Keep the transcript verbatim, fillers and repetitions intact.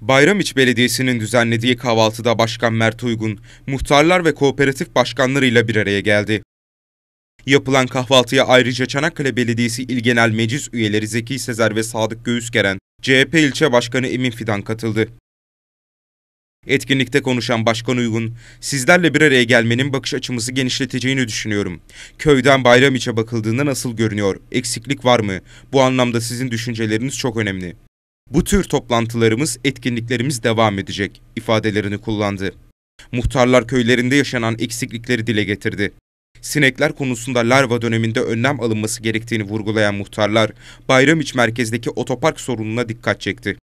Bayramiç Belediyesi'nin düzenlediği kahvaltıda Başkan Mert Uygun, muhtarlar ve kooperatif başkanlarıyla bir araya geldi. Yapılan kahvaltıya ayrıca Çanakkale Belediyesi İl Genel Meclis üyeleri Zeki Sezer ve Sadık Göğüsgeren, C H P İlçe Başkanı Emin Fidan katıldı. Etkinlikte konuşan Başkan Uygun, "Sizlerle bir araya gelmenin bakış açımızı genişleteceğini düşünüyorum. Köyden Bayramiç'e bakıldığında nasıl görünüyor? Eksiklik var mı? Bu anlamda sizin düşünceleriniz çok önemli. Bu tür toplantılarımız, etkinliklerimiz devam edecek" ifadelerini kullandı. Muhtarlar köylerinde yaşanan eksiklikleri dile getirdi. Sinekler konusunda larva döneminde önlem alınması gerektiğini vurgulayan muhtarlar, Bayramiç merkezdeki otopark sorununa dikkat çekti.